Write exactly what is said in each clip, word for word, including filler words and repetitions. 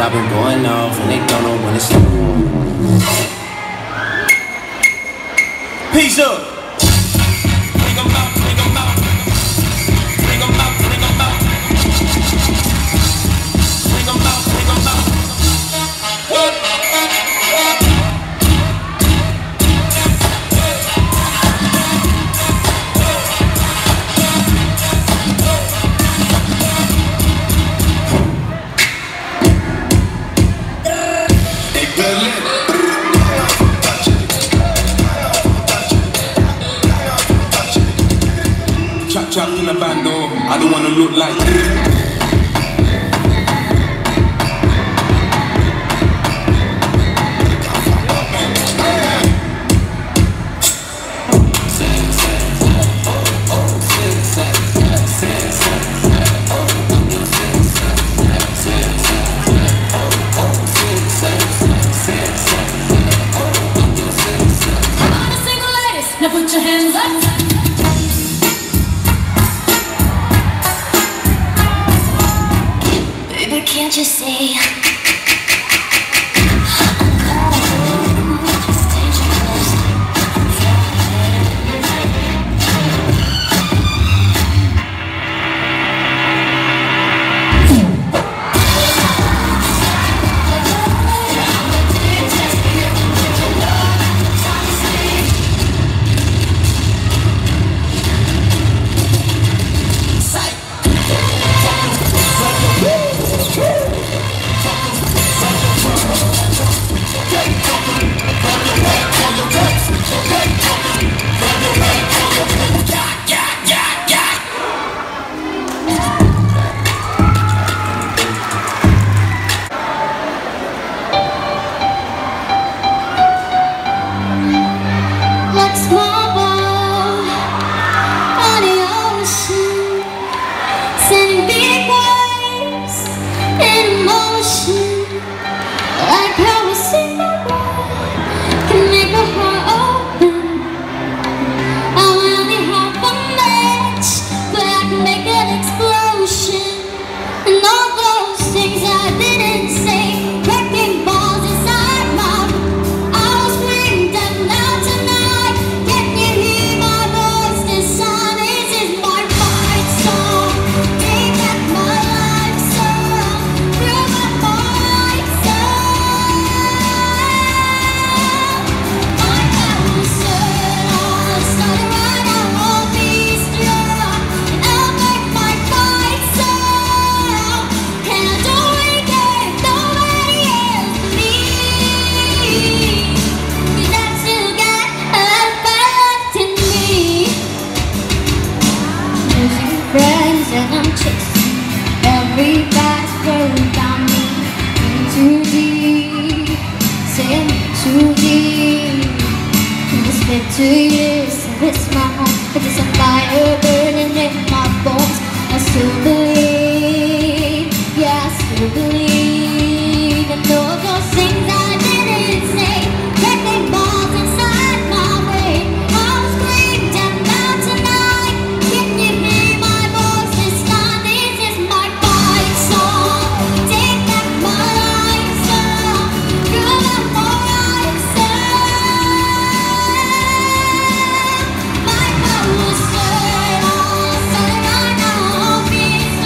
I've been going off and they don't know when to stop. Peace up. Bring 'em out, bring 'em out. Bring 'em out, bring 'em out. Bring 'em out, bring 'em out. What? Chop chop in the bando, I don't wanna look like now put your hands up. Baby, can't you see? And I'm chasing every fast road on me. Too deep, saying too deep. I spent two years in this my home, but there's a fire burning in my bones. I still believe, yeah, I still believe in all those things I didn't say. Wrecking balls inside my brain. I was screamed down loud tonight. Can you hear my voice? Peace.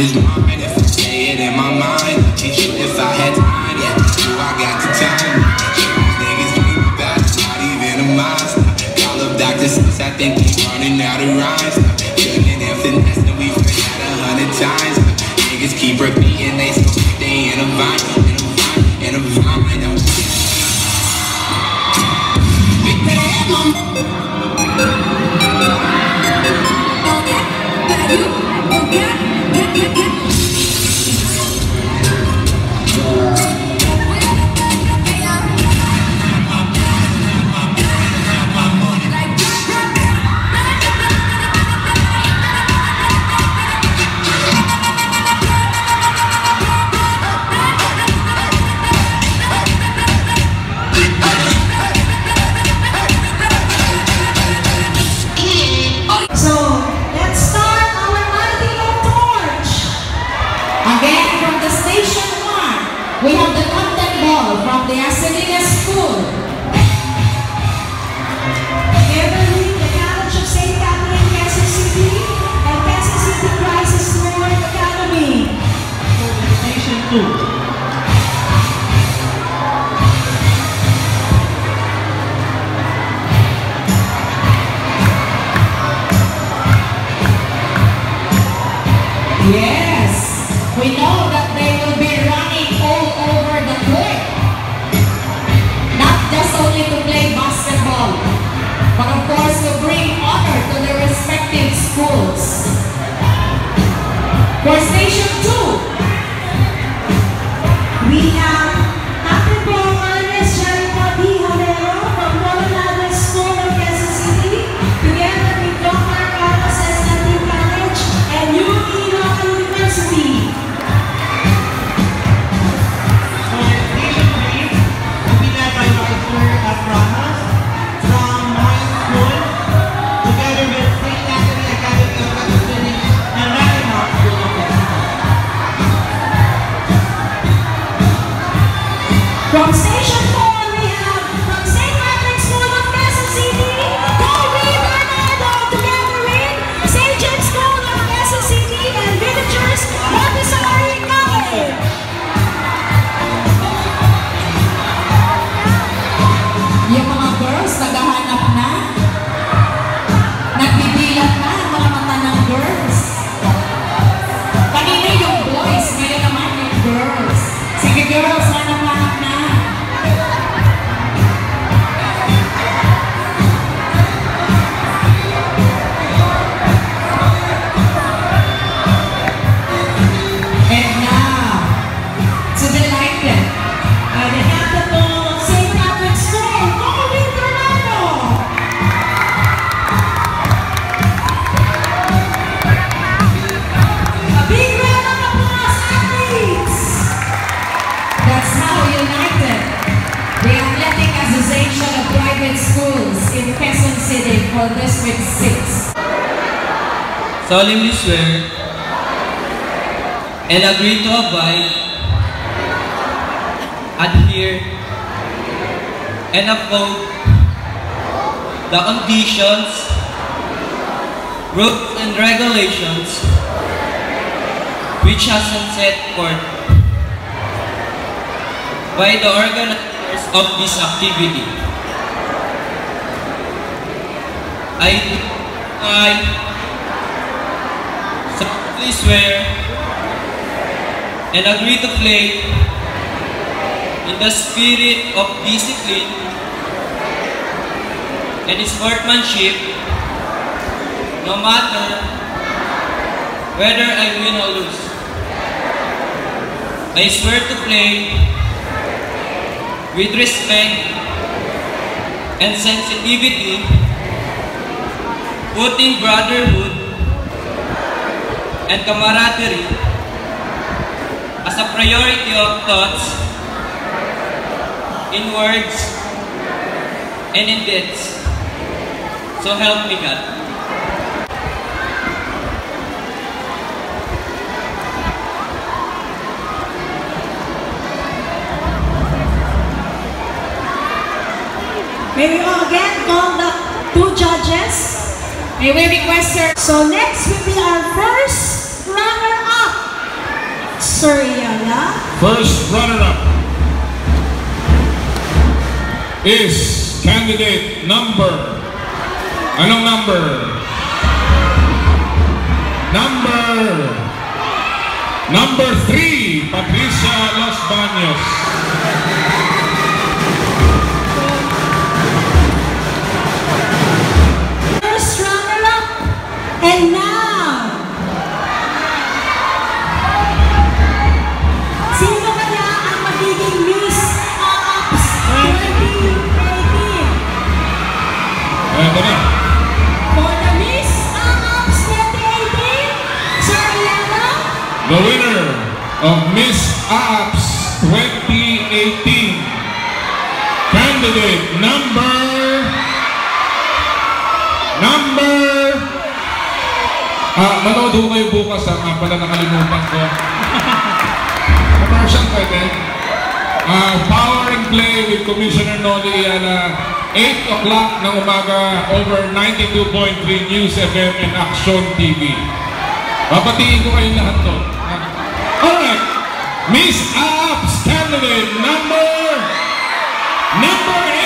is mine. If I say it in my mind, ain't sure if I had time. Yeah, do I got the time? These niggas dream about it, not even a monster. Call up Doctor Seuss, I think he's running out of rhymes. Juggling and finessing, we've heard that a hundred times. Niggas keep repeating, they so quick, they in a vine, in a vine, in a vine. Big bad mama. We have the content ball from the Asadina School. Beverly, the College of Saint Catherine, Quezon City, and Quezon City Crisis North Academy. Station two. Yes, we know that they will be running all over the court. Not just only to play basketball, but of course to bring honor to their respective schools. For station two, we have Captain Bowman, Miss Jerica D. Havero from Coronado School of Quezon City, together with Doctor Carlos S. Latin College and U E Local University. From Station four, we have from Saint Patrick's School of Quezon City, Colby Bernardo, together with Saint James School of Quezon City and Villagers Montessori College. yung mga girls naghahanap na, nagbibilang na ang mga mata ng girls. Kanina yung boys, ngayon naman yung girls. Sige girls, hanap-hanap na. And now, to the lighted, Uh, the capital of Saint Patrick's School, Colby Bernardo. A big round of applause, athletes. that's how united the Athletic Association of Private Schools in Quezon City for District six. Solemnly swear and agree to abide, adhere, and uphold the conditions, rules, and regulations which has been set forth by the organizers of this activity. I, I solemnly swear and agree to play in the spirit of discipline and sportsmanship, no matter whether I win or lose. I swear to play with respect and sensitivity, putting brotherhood and camaraderie as a priority of thoughts, in words, and in deeds. So help me God. May we all again call the two judges. May we request sir. So next will be our first runner-up. Sir Yala. First runner-up is candidate number. Anong number? Number Number three, Patricia Los Baños. First runner-up. And now, sino kaya ang magiging Miss Ops twenty eighteen? Ito na. For the Miss Ops twenty eighteen, Sir Yala. The winner of Miss Ops twenty eighteen, candidate number number ah, manood ho kayo bukas ha, nga pala nakalimutan ko. Commercial pwede. Ah, Power and Play with Commissioner Noli Ayala, eight o'clock ng umaga over ninety-two point three News F M and Action T V. Papatiin ko kayong lahat to. Alright, Miss Ops candidate number number